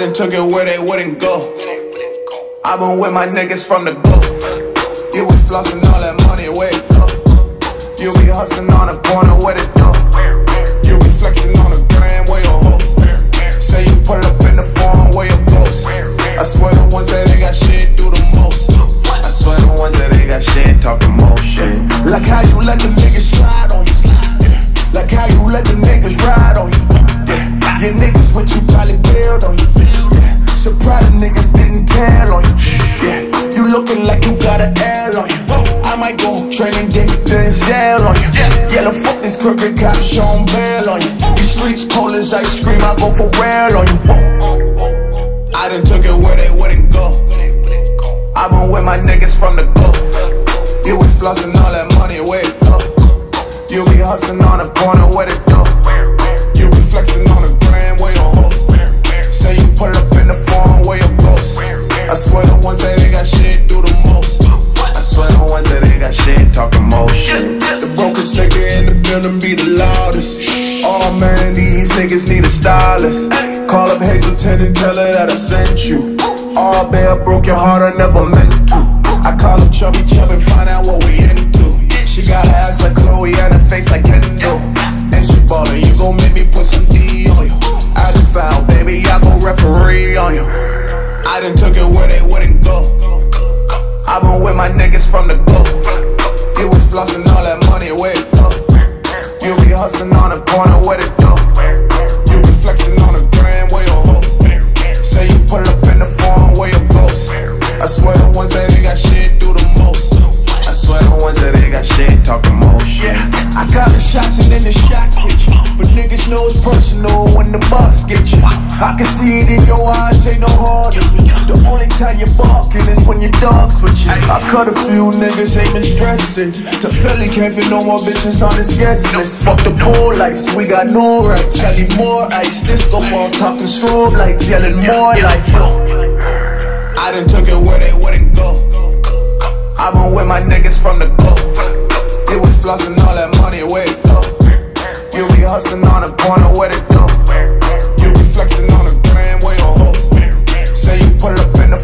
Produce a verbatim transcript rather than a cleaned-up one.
done took it where they wouldn't go. I been with my niggas from the go. You was flossing all that money, where it go? You be hustling on the corner, where it go? You be flexing on the gram, where your host? Say you pull up in the phone, where your ghost? I swear the ones that they got shit do the most. I swear the ones that they got shit talk the most shit. Like how you let the niggas slide on you. Yeah. Like how you let the niggas ride on you. Yeah. Your niggas what you probably build on you. Yeah. Surprised the niggas didn't care on you. Yeah. You looking like you got an L on you. I might go training day, then sell on you. Yellow fuck this crooked cop, show 'em bail on you. These streets cold as ice cream, I go for real on you. I done took it where they wouldn't go. I been with my niggas from the go. You was flossing all that money, where it go? You be hustling on the corner, where it go? You be flexing on the gram, where your host? Say you pull up in the phone, where your ghost? I swear the ones that they got shit do the most. I swear the ones that they got shit talk the most shit. The brokest nigga in the building be the loudest. Oh man, these niggas need a stylist. Call up Hazelton and tell her that I sent you. All bad, broke your heart, I never meant to. I call up Chubby Chub and find out what we into. She got her ass like Chloe and her face like Kendall. And she ballin', you gon' make me put some D on you. I done foul, baby, I go referee on you. I done took it where they wouldn't go. I been with my niggas from the go. You was flossing all that money, where it go? You be hustling on the corner, where it go? You be flexing on the gram, where your host? Say you pull up in the phone, where your ghost? I swear the ones that they got shit do the most. I swear the ones that they got shit talk the most. Yeah, I got the shots and then the shots hit you. But niggas know it's personal when the box get you. I can see it in your eyes, ain't no harder. The only time you're barking is when your dog's with you. I cut a few niggas, ain't been stressing. To Philly, can't fit no more bitches on this guest list. Fuck the pole lights, we got no rights. I need more ice, disco ball, talking strobe lights, yelling more life. I done took it where they wouldn't go. I been with my niggas from the go. It was flossing all that money, where it go? You be hustling on the corner, where it go? You be flexing on the gram, where your host? Say you pull up in the